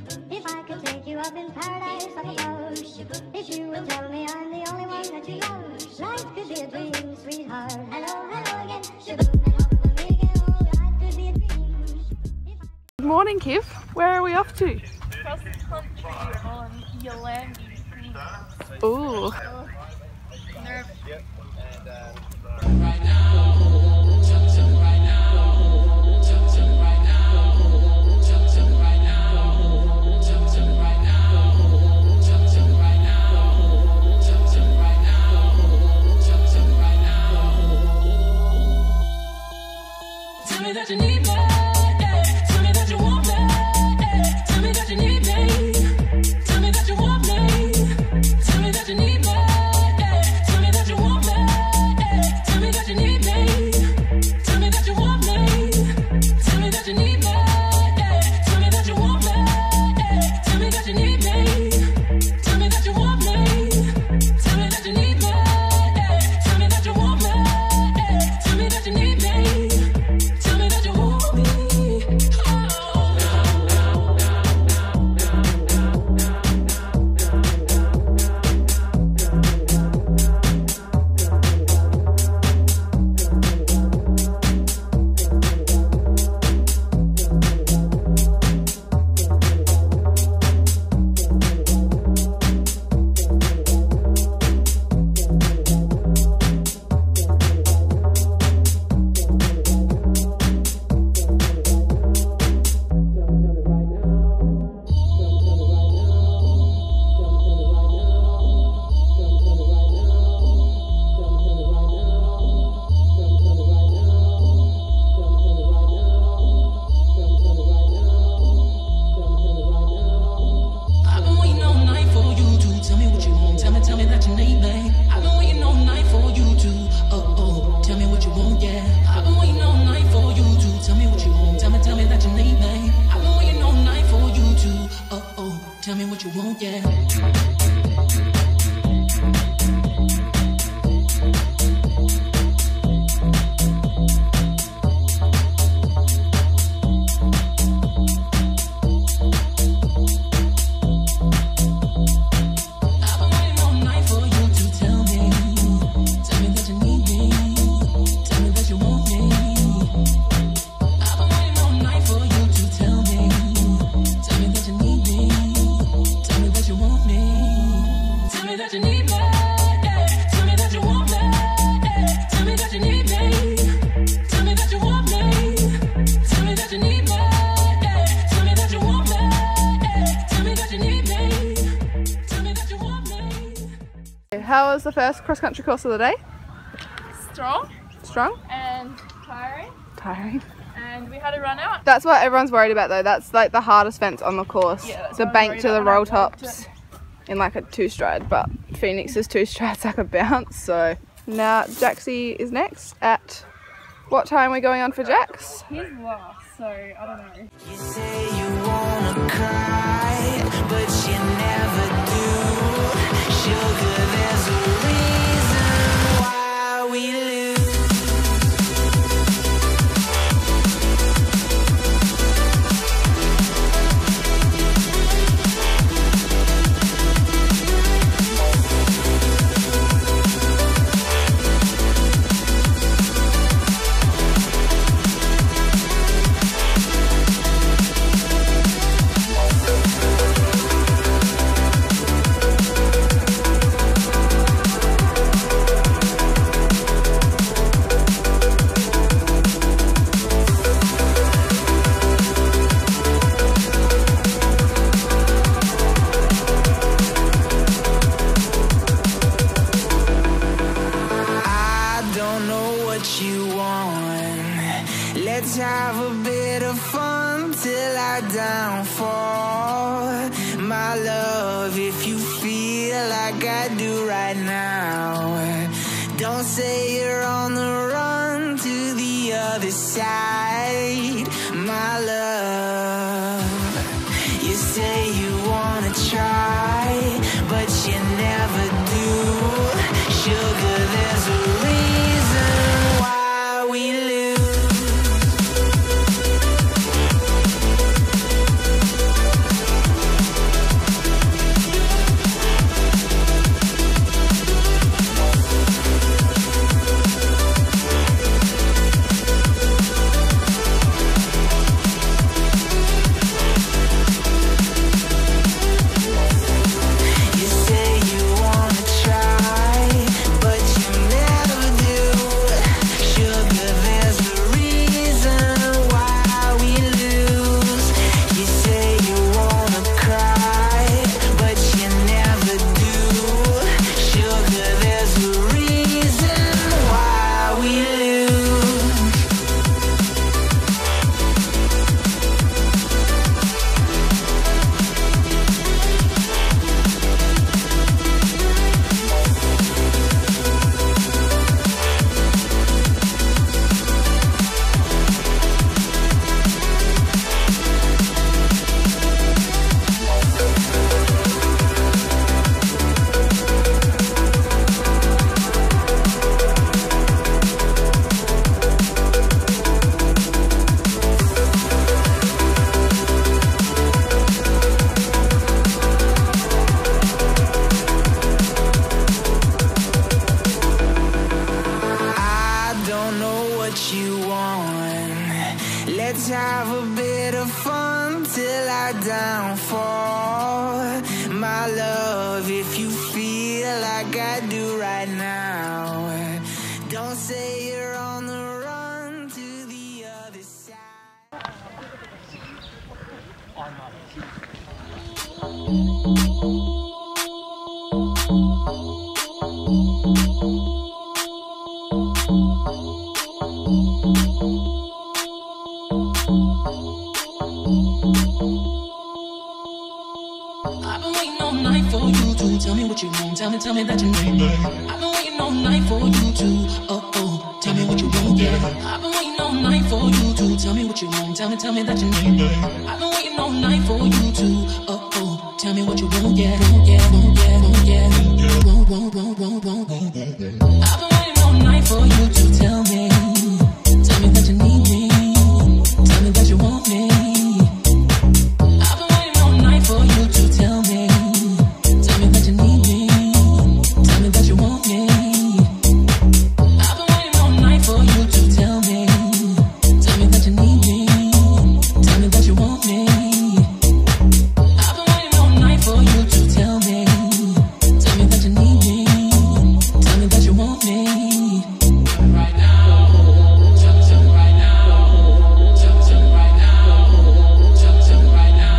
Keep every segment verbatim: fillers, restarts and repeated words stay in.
If I could take you up in paradise, I suppose. If you would tell me I'm the only one that you love, life could be a dream, sweetheart. Hello, hello again. Shaboom, and home with me again. Oh, life could be a dream. Good morning, Kiv. Where are we off to? Cross country on Yolandi. Ooh. Oh, nerve. Yep. And, uh, right now, tell, tell me right now, tell, tell me right now, tell, tell me right now, tell, tell me right now, tell, tell me right now, tell, tell me right now, tell, tell me right now. Tell me that you need me, yeah. Tell me that you want me, yeah. Tell me that you need me, tell me that you want me, tell me that you need me. Tell me what you want, yeah. How was the first cross-country course of the day? Strong. Strong? And tiring. Tiring. And we had to run out. That's what everyone's worried about though. That's like the hardest fence on the course. Yeah, that's the what I'm bank worried to the about when I roll walked tops it. in like a two stride, but Phoenix's two strides like a bounce. So now Jaxie is next. At what time are we going on for Jax? He's last, so I don't know. You say you wanna cry, but you never do. Sugar, there's a reason why we lose. Let's have a bit of fun till I downfall. My love, if you feel like I do right now, don't say you're on the run to the other side. My love, you say you wanna try, but you never do. Sugar, there's a reason why we lose. my downfall. My love, if you feel like I do right now, don't say you're on the run to the other side. I've been waiting all night for you to tell me what you want. Tell me, tell me that you need me. I've been waiting all night for you to, oh oh, tell me what you want, yeah. I've been waiting all night for you to tell me what you want. Tell me, tell me that you need me. I've been waiting all night for you to, oh oh, tell me what you want, yeah, want, yeah, want, yeah, want, yeah, want, want, want, want, want, want. I've been waiting all night for you to tell me, tell me that you need me, tell me that you want me. For you to tell me, tell me that you need me, tell me that you want me. I've been waiting all night for you to tell me, tell me that you need me, tell me that you want me. I've been waiting all night for you to tell me, tell me that you need me, tell me that you want me. Right now, tell, tell me right now, tell, tell me right now, tell, tell me right now.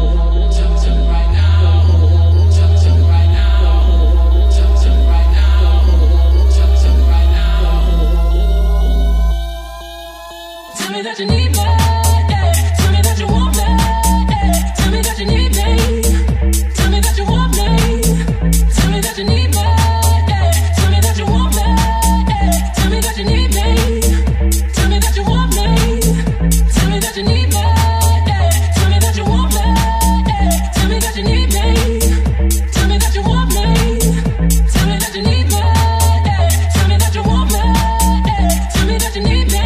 Tell me that you need me, yeah. Tell me that you want me, yeah. Tell me that you need me, tell me that you want me. Tell me that you need me, yeah. Tell me that you want me, yeah. Tell me that you need me, tell me that you want me. Tell me that you need me, yeah. Tell me that you want me, yeah. Tell me that you need me, tell me that you want me. Tell me that you need me, yeah. Tell me that you want me, yeah. Tell me that you need me.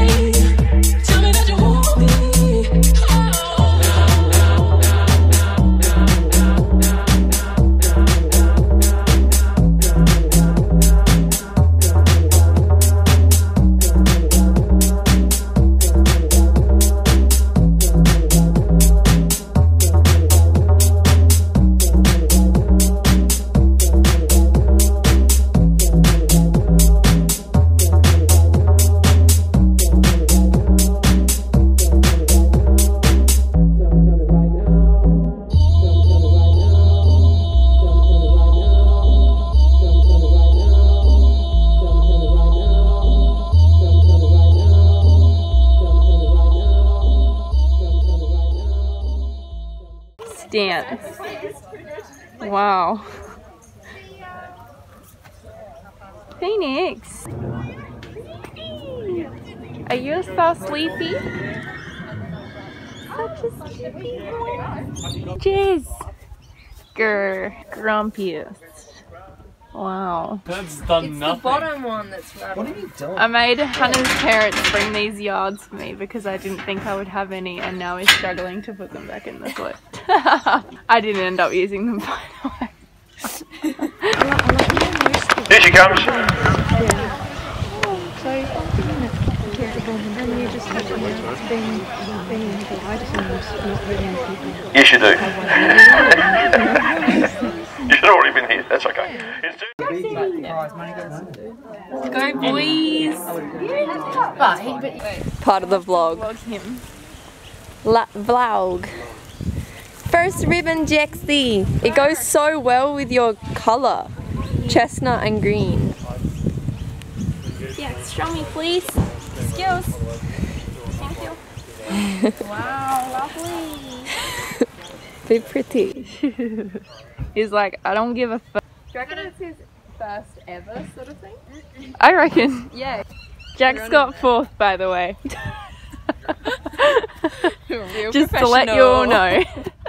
Dance. Wow. Phoenix. Are you so sleepy? Such a sleepy boy. Jizz. Grr. Grumpiest. Wow. That's done It's nothing. the bottom one that's rattling. What are you doing? I made Hannah's parents bring these yards for me because I didn't think I would have any, and now we're struggling to put them back in the foot. I didn't end up using them by the way. Here she comes. Yes, you do. You should have already been here. That's okay. It's too Go boys! Part of the vlog. Vlog him. La vlog. First ribbon Jexy. It goes so well with your colour. Chestnut and green. Yeah, show me please. Skills. Thank you. Wow, lovely. Be pretty. He's like, I don't give a fuck. Do you reckon it's his first ever sort of thing? I reckon. Yeah. Jack's got fourth, by the way. Just to let you all know.